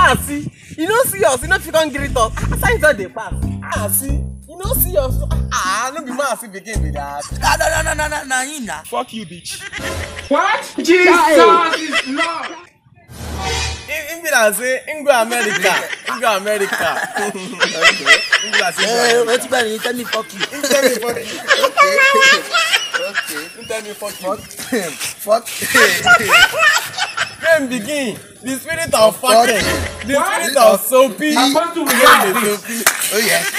see. You don't see us. You know if you can't greet us. Signs on the pass. See. You don't see us. No be man see begin with that. No. Fuck you, bitch. What? Jesus is Lord. In be say, Go America. Okay. What's better? You tell me fuck you. Tell me fuck you. Fuck him. Then begin. The spirit of fucking. The spirit of soapy. I'm about to The soapy. Oh yeah.